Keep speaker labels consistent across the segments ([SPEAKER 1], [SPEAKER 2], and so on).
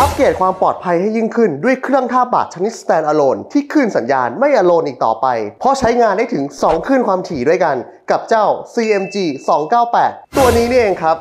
[SPEAKER 1] อัปเกรดความปลอดภัยให้ยิ่งขึ้นด้วยเครื่องท่าบาดชนิด Standalone ที่คลื่นสัญญาณไม่ Alone อีกต่อไปเพราะใช้งานได้ถึง2คลื่นความถี่ด้วยกันกับเจ้า CMG 298ตัวนี้นี่เองครับ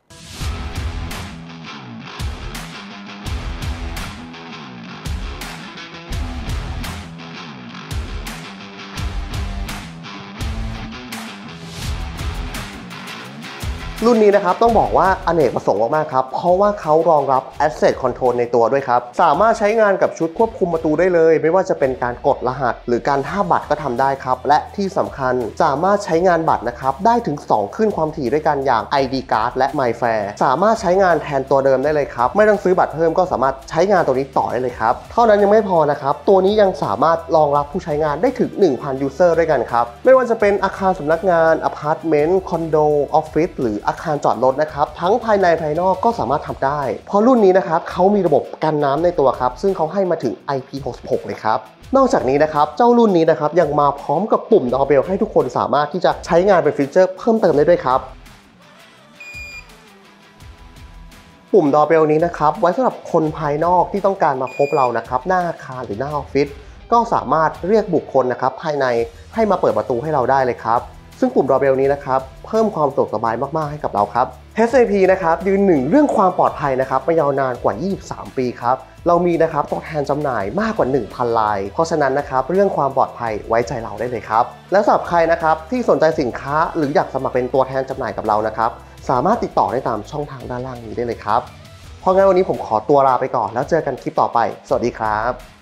[SPEAKER 1] รุ่นนี้นะครับต้องบอกว่าอเนกประสงค์มากๆครับเพราะว่าเขารองรับ Asset Control ในตัวด้วยครับสามารถใช้งานกับชุดควบคุมประตูได้เลยไม่ว่าจะเป็นการกดรหัสหรือการท่าบัตรก็ทำได้ครับและที่สำคัญสามารถใช้งานบัตรนะครับได้ถึง2คลื่นความถี่ด้วยกันอย่าง ID Card และ MyFair สามารถใช้งานแทนตัวเดิมได้เลยครับไม่ต้องซื้อบัตรเพิ่มก็สามารถใช้งานตัวนี้ต่อได้เลยครับเท่านั้นยังไม่พอนะครับตัวนี้ยังสามารถรองรับผู้ใช้งานได้ถึง 1,000 User ด้วยกันครับไม่ว่าจะเป็นอาคารสำนักงานอพาร์ตเมนต์คอนโดออฟฟิศหรืออาคารจอดรถนะครับทั้งภายในภายนอกก็สามารถทำได้เพราะรุ่นนี้นะครับเขามีระบบกันน้ำในตัวครับซึ่งเขาให้มาถึง IP66 เลยครับนอกจากนี้นะครับเจ้ารุ่นนี้นะครับยังมาพร้อมกับปุ่ม Doorbell ให้ทุกคนสามารถที่จะใช้งานเป็นฟีเจอร์เพิ่มเติมได้ด้วยครับปุ่ม Doorbell นี้นะครับไว้สำหรับคนภายนอกที่ต้องการมาพบเรานะครับหน้าอาคารหรือหน้าออฟฟิศก็สามารถเรียกบุคคลนะครับภายในให้มาเปิดประตูให้เราได้เลยครับซึ่งปุ่ม Doorbell นี้นะครับเพิ่มความสะดวกสบายมากๆให้กับเราครับ SAP นะครับยืนหนึ่งเรื่องความปลอดภัยนะครับมายาวนานกว่า23ปีครับเรามีนะครับตัวแทนจำหน่ายมากกว่า 1,000 รายเพราะฉะนั้นนะครับเรื่องความปลอดภัยไว้ใจเราได้เลยครับและสำหรับใครนะครับที่สนใจสินค้าหรืออยากสมัครเป็นตัวแทนจำหน่ายกับเรานะครับสามารถติดต่อได้ตามช่องทางด้านล่างนี้ได้เลยครับเพราะงั้นวันนี้ผมขอตัวลาไปก่อนแล้วเจอกันคลิปต่อไปสวัสดีครับ